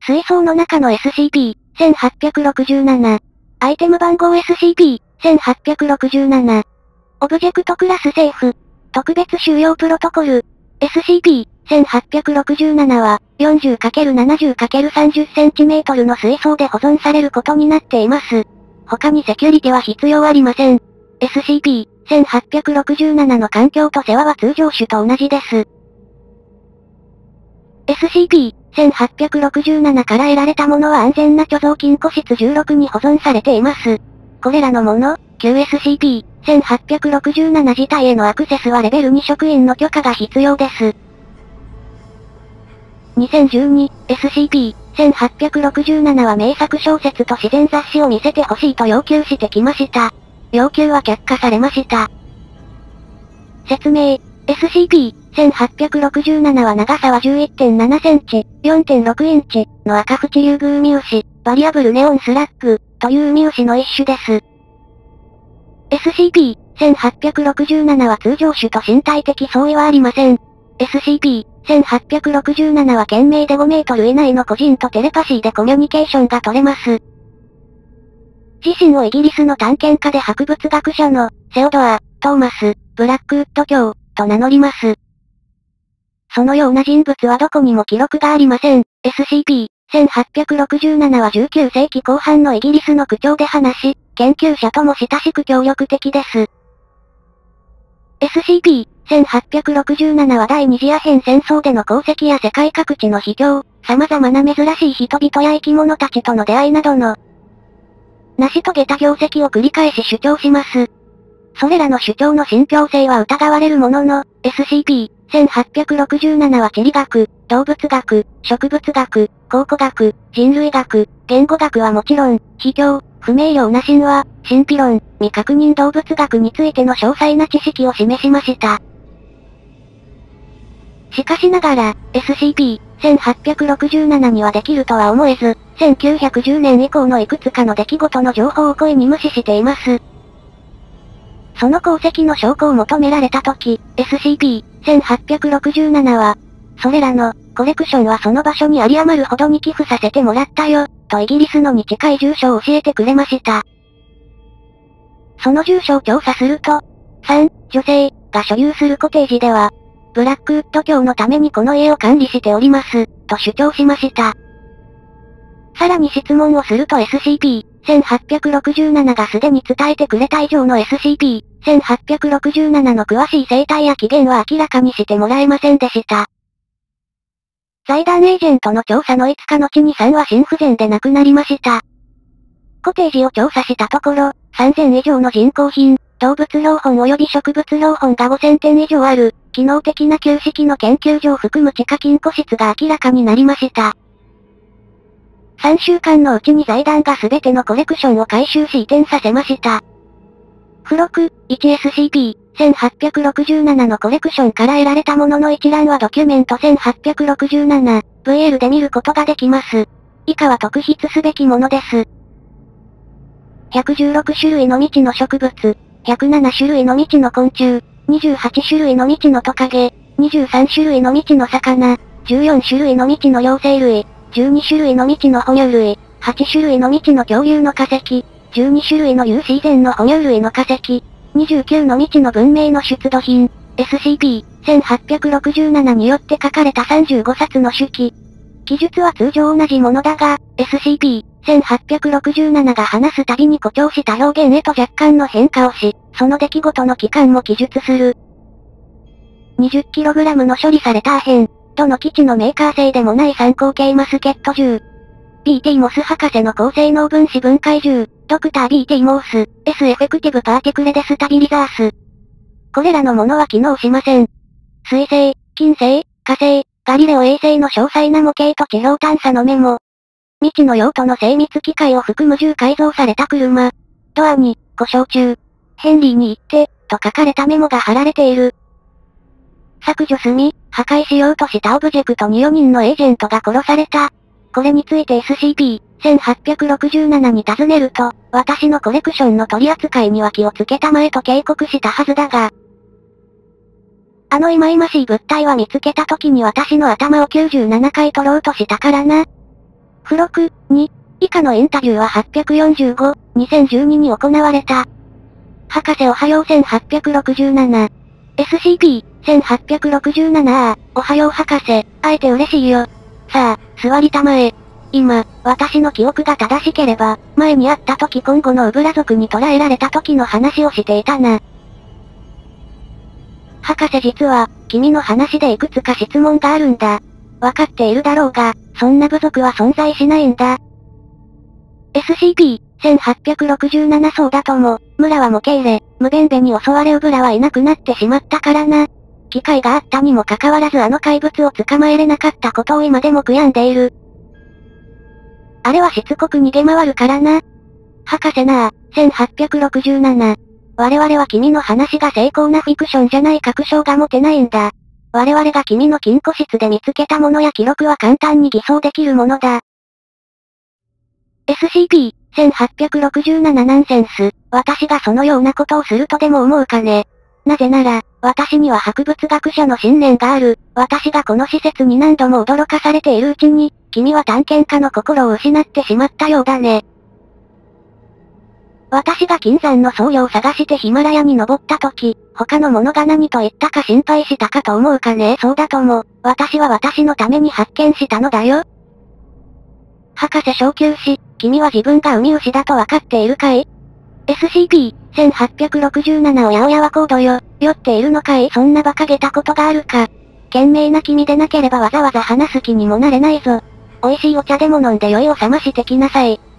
水槽の中の SCP-1867。アイテム番号 SCP-1867。オブジェクトクラスセーフ。特別収容プロトコル。SCP-1867 は、40×70×30cm の水槽で保存されることになっています。他にセキュリティは必要ありません。SCP-1867 の環境と世話は通常種と同じです。SCP-1867 から得られたものは安全な貯蔵金庫室16に保存されています。これらのもの、旧 SCP-1867 自体へのアクセスはレベル2職員の許可が必要です。2012、SCP-1867 は名作小説と自然雑誌を見せてほしいと要求してきました。要求は却下されました。説明。SCP-1867 は長さは 11.7 センチ、4.6インチの赤縁リュウグウミウシ、バリアブルネオンスラッグというウミウシの一種です。SCP-1867 は通常種と身体的相違はありません。SCP-1867 は懸命で5メートル以内の個人とテレパシーでコミュニケーションが取れます。自身をイギリスの探検家で博物学者の、セオドア・トーマス・ブラックウッド卿と名乗ります。そのような人物はどこにも記録がありません。SCP-1867 は19世紀後半のイギリスの区長で話し、研究者とも親しく協力的です。SCP-1867 は第二次アヘン戦争での功績や世界各地の秘境、様々な珍しい人々や生き物たちとの出会いなどの、成し遂げた業績を繰り返し主張します。それらの主張の信憑性は疑われるものの、SCP-1867 は地理学、動物学、植物学、考古学、人類学、言語学はもちろん、秘境、不明瞭な神話、神秘論、未確認動物学についての詳細な知識を示しました。しかしながら、SCP-1867 にはできるとは思えず、1910年以降のいくつかの出来事の情報を故意に無視しています。その功績の証拠を求められたとき、SCP-1867 は、それらの、コレクションはその場所に有り余るほどに寄付させてもらったよ、とイギリスのに近い住所を教えてくれました。その住所を調査すると、3、女性、が所有するコテージでは、ブラックウッド卿のためにこの家を管理しております、と主張しました。さらに質問をすると SCP-1867 がすでに伝えてくれた以上の SCP-1867 の詳しい生態や起源は明らかにしてもらえませんでした。財団エージェントの調査の5日後に3は心不全で亡くなりました。コテージを調査したところ、3000以上の人工品、動物標本及び植物標本が5000点以上ある、機能的な旧式の研究所を含む地下金庫室が明らかになりました。3週間のうちに財団が全てのコレクションを回収し移転させました。付録、1SCP-1867 のコレクションから得られたものの一覧はドキュメント 1867、VL で見ることができます。以下は特筆すべきものです。116種類の未知の植物、107種類の未知の昆虫、28種類の未知のトカゲ、23種類の未知の魚、14種類の未知の両生類、12種類の未知の哺乳類、8種類の未知の恐竜の化石、12種類の有史以前の哺乳類の化石、29の未知の文明の出土品、SCP-1867 によって書かれた35冊の手記。記述は通常同じものだが、SCP-1867 が話すたびに誇張した表現へと若干の変化をし、その出来事の期間も記述する。20kg の処理されたアヘン、どの基地のメーカー製でもない参考系マスケット銃。BT モス博士の高性能分子分解銃、ドクター BT モース、S エフェクティブパーティクレデスタビリザース。これらのものは機能しません。水星、金星、火星、ガリレオ衛星の詳細な模型と地表探査のメモ。未知の用途の精密機械を含む10改造された車。ドアに、故障中。ヘンリーに行って、と書かれたメモが貼られている。削除済み、破壊しようとしたオブジェクトに4人のエージェントが殺された。これについて SCP-1867 に尋ねると、私のコレクションの取り扱いには気をつけたまえと警告したはずだが、あの忌々しい物体は見つけた時に私の頭を97回取ろうとしたからな。 付録、2。以下のインタビューは845、2012に行われた。博士おはよう1867。SCP-1867 おはよう博士、会えて嬉しいよ。さあ、座りたまえ。今、私の記憶が正しければ、前に会った時今後のウブラ族に捕らえられた時の話をしていたな。博士実は、君の話でいくつか質問があるんだ。わかっているだろうが、そんな部族は存在しないんだ。SCP-1867 そうだとも、村は模型で、ムベンベに襲われウブラはいなくなってしまったからな。機会があったにもかかわらずあの怪物を捕まえれなかったことを今でも悔やんでいる。あれはしつこく逃げ回るからな。博士なあ、1867。我々は君の話が精巧なフィクションじゃない確証が持てないんだ。我々が君の金庫室で見つけたものや記録は簡単に偽装できるものだ。SCP-1867 ナンセンス。私がそのようなことをするとでも思うかね。なぜなら、私には博物学者の信念がある。私がこの施設に何度も驚かされているうちに、君は探検家の心を失ってしまったようだね。私が金山の僧侶を探してヒマラヤに登った時、他の者が何と言ったか心配したかと思うかね。そうだとも、私は私のために発見したのだよ。博士昇級し、君は自分がウミウシだとわかっているかい？ SCP-1867 おやおやはコードよ。酔っているのかい？そんな馬鹿げたことがあるか。賢明な君でなければわざわざ話す気にもなれないぞ。美味しいお茶でも飲んで酔いを覚ましてきなさい。